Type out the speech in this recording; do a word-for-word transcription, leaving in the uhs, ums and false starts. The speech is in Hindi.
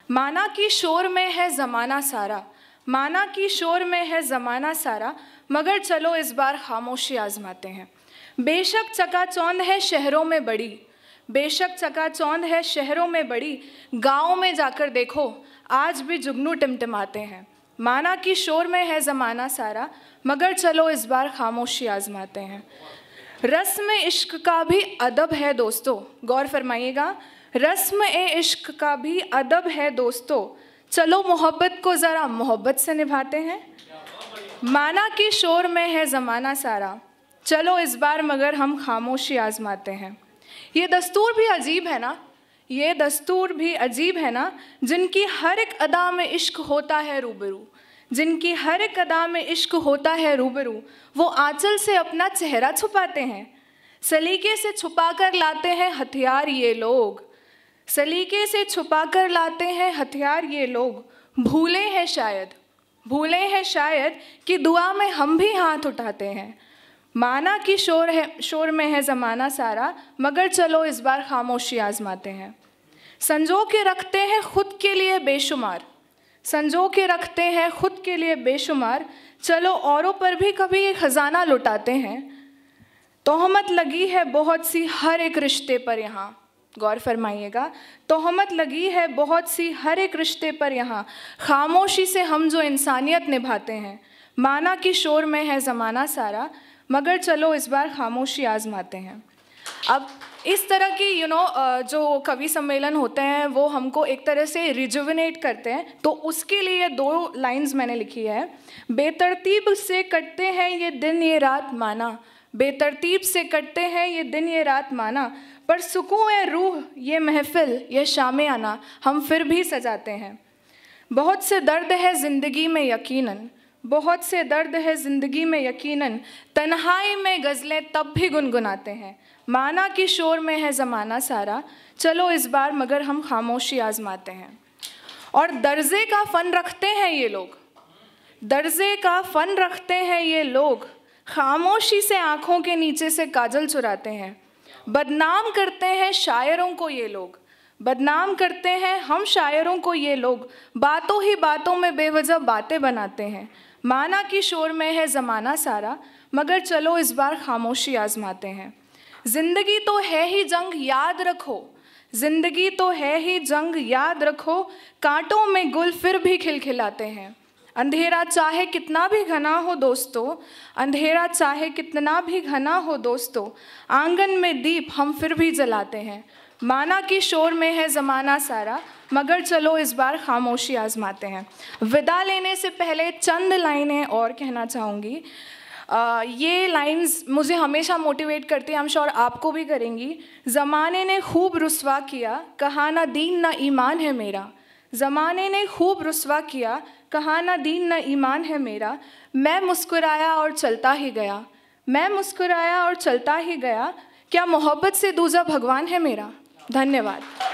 माना कि शोर में है ज़माना सारा, माना कि शोर में है ज़माना सारा, मगर चलो इस बार खामोशी आजमाते हैं। बेशक चकाचौंध है शहरों में बड़ी, बेशक चकाचौंध है शहरों में बड़ी, गाँव में जाकर देखो आज भी जुगनू टिमटिमाते हैं। माना कि शोर में है ज़माना सारा, मगर चलो इस बार खामोशी आजमाते हैं। रस्म इश्क का भी अदब है दोस्तों, गौर फरमाइएगा, रस्म ए इश्क का भी अदब है दोस्तों, चलो मोहब्बत को ज़रा मोहब्बत से निभाते हैं। माना कि शोर में है ज़माना सारा, चलो इस बार मगर हम खामोशी आजमाते हैं। ये दस्तूर भी अजीब है ना, ये दस्तूर भी अजीब है ना, जिनकी हर एक अदा में इश्क होता है रूबरू, जिनकी हर एक अदा में इश्क होता है रूबरू, वो आंचल से अपना चेहरा छुपाते हैं। सलीके से छुपा कर लाते हैं हथियार ये लोग, सलीके से छुपा कर लाते हैं हथियार ये लोग, भूले हैं शायद, भूले हैं शायद कि दुआ में हम भी हाथ उठाते हैं। माना कि शोर है शोर में है ज़माना सारा, मगर चलो इस बार खामोशी आजमाते हैं। संजो के रखते हैं खुद के लिए बेशुमार, संजो के रखते हैं खुद के लिए बेशुमार, चलो औरों पर भी कभी एक ख़जाना लुटाते हैं। तोहमत लगी है बहुत सी हर एक रिश्ते पर यहाँ, गौर फरमाइएगा, तोहमत लगी है बहुत सी हर एक रिश्ते पर यहाँ, खामोशी से हम जो इंसानियत निभाते हैं। माना कि शोर में है ज़माना सारा, मगर चलो इस बार खामोशी आजमाते हैं। अब इस तरह की यू नो जो कवि सम्मेलन होते हैं वो हमको एक तरह से रिजुविनेट करते हैं, तो उसके लिए दो लाइंस मैंने लिखी है। बेतरतीब से कटते हैं ये दिन ये रात माना, बेतरतीब से कटते हैं ये दिन ये रात माना, पर सुकून ए रूह ये महफिल ये शामे आना हम फिर भी सजाते हैं। बहुत से दर्द है ज़िंदगी में यकीनन, बहुत से दर्द है ज़िंदगी में यकीनन, तन्हाई में गज़लें तब भी गुनगुनाते हैं। माना कि शोर में है ज़माना सारा, चलो इस बार मगर हम खामोशी आजमाते हैं। और दर्जे का फ़न रखते हैं ये लोग, दर्जे का फ़न रखते हैं ये लोग, खामोशी से आँखों के नीचे से काजल चुराते हैं। बदनाम करते हैं शायरों को ये लोग, बदनाम करते हैं हम शायरों को ये लोग, बातों ही बातों में बेवजह बातें बनाते हैं। माना कि शोर में है ज़माना सारा, मगर चलो इस बार खामोशी आजमाते हैं। ज़िंदगी तो है ही जंग याद रखो, ज़िंदगी तो है ही जंग याद रखो, कांटों में गुल फिर भी खिलखिलाते हैं। अंधेरा चाहे कितना भी घना हो दोस्तों, अंधेरा चाहे कितना भी घना हो दोस्तों, आंगन में दीप हम फिर भी जलाते हैं। माना कि शोर में है ज़माना सारा, मगर चलो इस बार खामोशी आजमाते हैं। विदा लेने से पहले चंद लाइनें और कहना चाहूँगी। Uh, ये लाइंस मुझे हमेशा मोटिवेट करती हैं, आई एम श्योर आपको भी करेंगी। ज़माने ने खूब रुस्वा किया, कहा ना दीन ना ईमान है मेरा, ज़माने ने खूब रुस्वा किया, कहा ना दीन ना ईमान है मेरा, मैं मुस्कुराया और चलता ही गया, मैं मुस्कुराया और चलता ही गया, क्या मोहब्बत से दूजा भगवान है मेरा। धन्यवाद।